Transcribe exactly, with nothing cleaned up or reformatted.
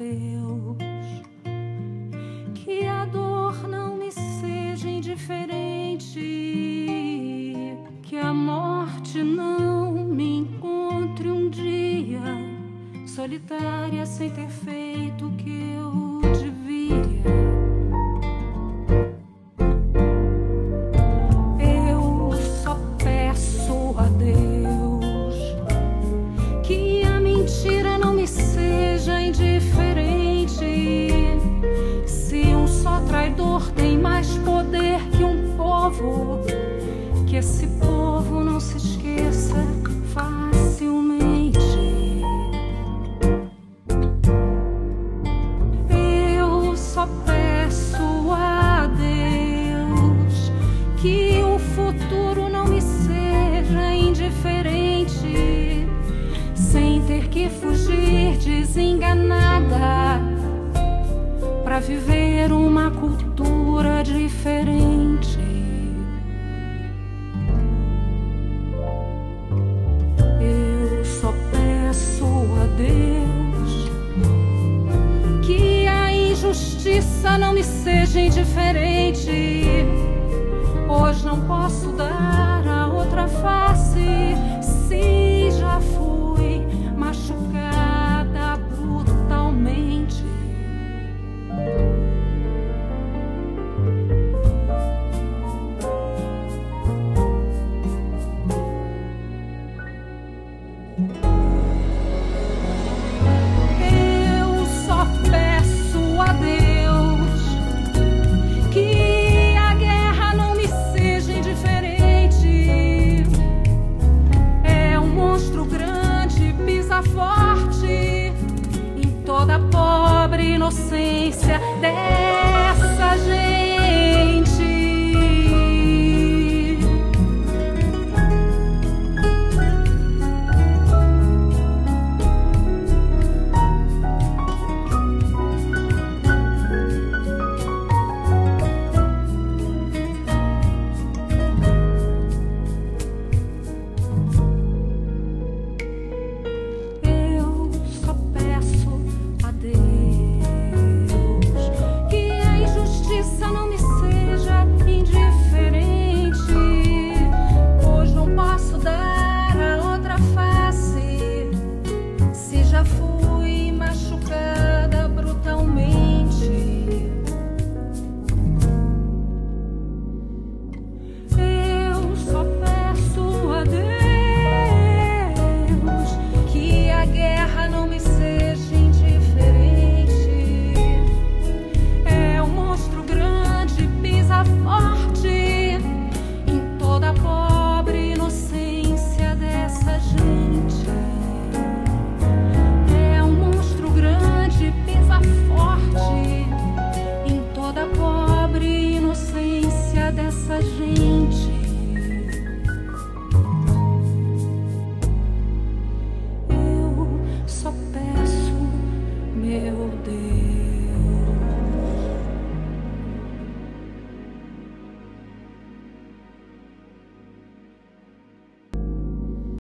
Deus, que a dor não me seja indiferente, que a morte não me encontre um dia solitária sem ter feito o que eu devia. Eu só peço a Deus que a mentira não me seja indiferente. Se um só traidor tem mais poder que um povo, que esse povo não se esqueça facilmente. Eu só peço a Deus que o futuro não me seja indiferente, sem ter que fugir desenganada pra viver uma cultura diferente. Eu só peço a Deus que a injustiça não me seja indiferente, pois não posso dar a outra face se já fui machucada brutalmente. Eu só peço a Deus que a guerra não me seja indiferente. É um monstro grande, pisa forte em toda a pobre inocência dessa gente.